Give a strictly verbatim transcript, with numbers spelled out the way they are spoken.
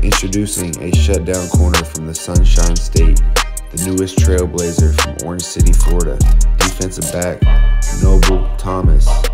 Introducing a shutdown corner from the Sunshine State, the newest trailblazer from Orange City, Florida, defensive back Noble Thomas.